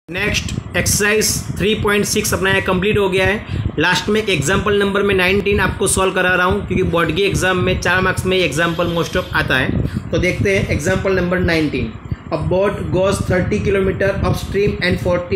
Next exercise 3.6 अपना यहाँ complete हो गया है। लास्ट में एक एग्जाम्पल नंबर में 19 आपको सॉल्व करा रहा हूँ क्योंकि बोर्ड की एग्जाम में 4 मार्क्स में एग्जाम्पल मोस्ट ऑफ आता है। तो देखते हैं example number 19। A boat goes 30 kilometre upstream and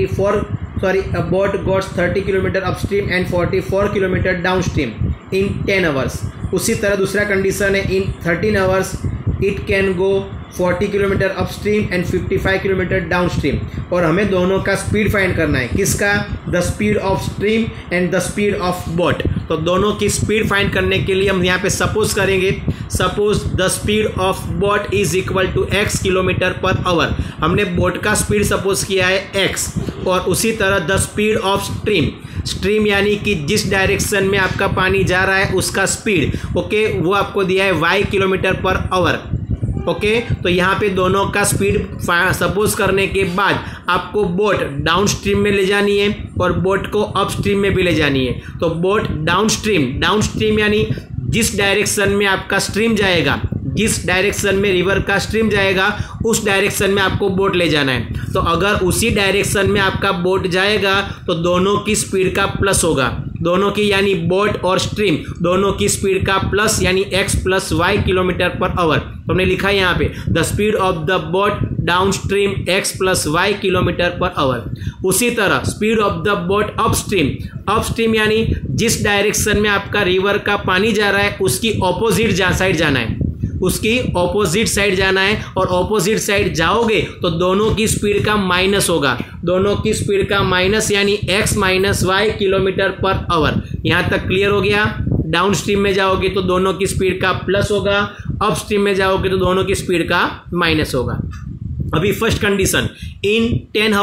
30 kilometre upstream and 44 kilometre downstream in 10 hours. उसी तरह दूसरा कंडीशन है, in 13 hours it can go 40 kilometre upstream and 55 kilometre downstream. और हमें दोनों का स्पीड फाइंड करना है। किसका? The speed of stream and the speed of boat. तो दोनों की स्पीड फाइंड करने के लिए हम यहाँ पे सपोज करेंगे, suppose the speed of boat is equal to x kilometre per hour. हमने बोट का स्पीड सपोज किया है x, और उसी तरह the speed of stream, stream यानी कि जिस डायरेक्शन में आपका पानी जा रहा है उसका स्पीड, ओके, वो आपको दिया है y kilometre per hour. Okay, तो यहाँ पे दोनों का स्पीड सपोज करने के बाद आपको बोट डाउन स्ट्रीम में ले जानी है और बोट को अप स्ट्रीम में भी ले जानी है। तो बोट डाउन स्ट्रीम यानी जिस डायरेक्शन में आपका स्ट्रीम जाएगा, जिस डायरेक्शन में रिवर का स्ट्रीम जाएगा उस डायरेक्शन में आपको बोट ले जाना है। तो अगर उसी डायरेक्शन में आपका बोट जाएगा तो दोनों की स्पीड का प्लस होगा, दोनों की यानी बोट और स्ट्रीम दोनों की स्पीड का प्लस यानी x plus Y kilometre per hour. तो हमने लिखा है यहाँ पे the speed of the boat down stream x plus Y kilometre per hour. उसी तरह speed of the boat upstream यानी जिस डायरेक्शन में आपका रिवर का पानी जा रहा है उसकी ऑपोजिट साइड जाना है, उसकी ऑपोजिट साइड जाना है। और ऑपोजिट साइड जाओगे तो दोनों की स्पीड का माइनस होगा, दोनों की स्पीड का माइनस यानी x minus Y kilometre per hour. यहाँ तक क्लियर हो गया? डाउन स्ट्रीम में जाओगे तो दोनों की स्पीड का प्लस होगा, अप स्ट्रीम में जाओगे तो दोनों की स्पीड का माइनस होगा। अभी first condition, in 10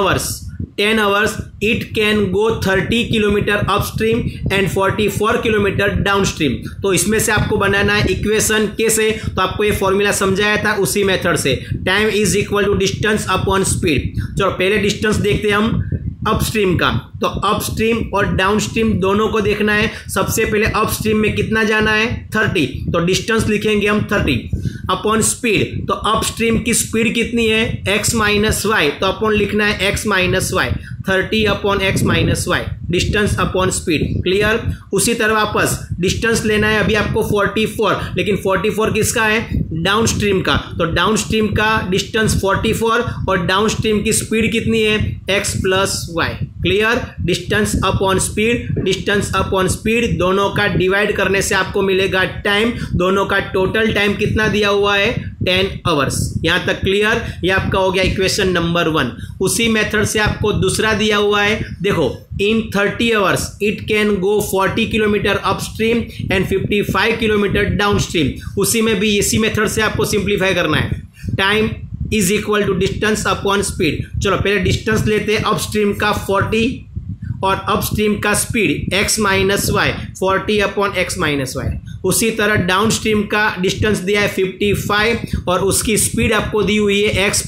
hours it can go 30 kilometre upstream and 44 kilometre downstream. तो इसमें से आपको बनाना है इक्वेशन। कैसे? तो आपको ये फॉर्मूला समझाया था उसी मेथड से, time is equal to distance upon speed. चलो पहले डिस्टेंस देखते हैं हम अपस्ट्रीम का। तो अपस्ट्रीम और डाउनस्ट्रीम दोनों को देखना है। सबसे पहले अपस्ट्रीम में कितना जाना है? 30। तो डिस्टेंस लिखेंगे हम 30 अपॉन स्पीड। तो अपस्ट्रीम की स्पीड कितनी है? x minus Y. तो अपॉन लिखना है x minus Y, 30 upon x minus Y, distance upon speed. Clear? उसी तरह वापस डिस्टेंस लेना है अभी आपको 44, लेकिन 44 किसका है? डाउन स्ट्रीम का। तो डाउन स्ट्रीम का डिस्टेंस 44 और डाउन स्ट्रीम की स्पीड कितनी है? x plus Y. Clear? Distance upon speed, distance upon speed दोनों का डिवाइड करने से आपको मिलेगा टाइम। दोनों का टोटल टाइम कितना दिया हुआ है? 10 आवर्स। यहां तक क्लियर? ये आपका हो गया इक्वेशन नंबर 1। उसी मेथड से आपको दूसरा दिया हुआ है, देखो, in 30 hours it can go 40 kilometre upstream and 55 kilometre downstream. उसी में भी इसी मेथड से आपको सिंप्लीफाई करना है, time is equal to distance upon speed. चलो पहले डिस्टेंस लेते हैं अपस्ट्रीम का 40 और अपस्ट्रीम का speed x minus Y, 40 upon x minus Y. उसी तरह डाउन स्ट्रीम का डिस्टेंस दिया है 55 और उसकी स्पीड आपको दी हुई है x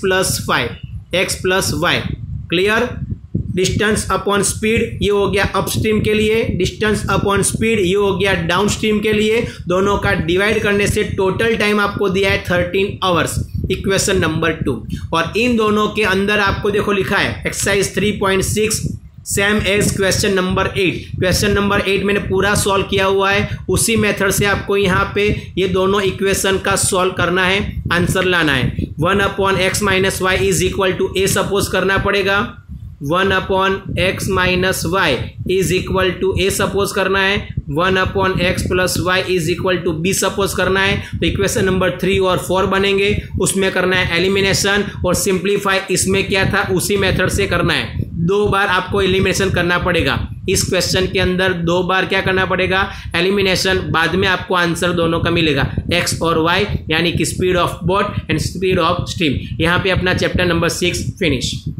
plus Y. Clear? Distance upon speed ये हो गया अपस्ट्रीम के लिए, डिस्टेंस अपॉन स्पीड ये हो गया डाउनस्ट्रीम के लिए। दोनों का डिवाइड करने से टोटल टाइम आपको दिया है 13 आवर्स, इक्वेशन नंबर 2। और इन दोनों के अंदर आपको देखो लिखा है exercise 3.6 same as question number 8। Question number 8 मैंने पूरा सॉल्व किया हुआ है। उसी मेथड से आपको यहाँ पे ये दोनों इक्वेशन का सॉल्व करना है, आंसर लाना है। 1 upon X minus Y is equal to A suppose करना पड़ेगा, 1 upon X minus Y is equal to A suppose करना है, 1 upon X plus Y is equal to B suppose करना है। तो इक्वेशन नंबर 3 और 4 बनेंगे, उसमें करना है एलिमिनेशन और सिंप्लीफाई। इसमें क्या था? उसी मेथड से करना है। 2 बार आपको एलिमिनेशन करना पड़ेगा इस क्वेश्चन के अंदर, 2 बार क्या करना पड़ेगा? एलिमिनेशन। बाद में आपको आंसर दोनों का मिलेगा, x और y यानी कि speed of boat and speed of stream. यहाँ पे अपना चैप्टर नंबर 6 फिनिश।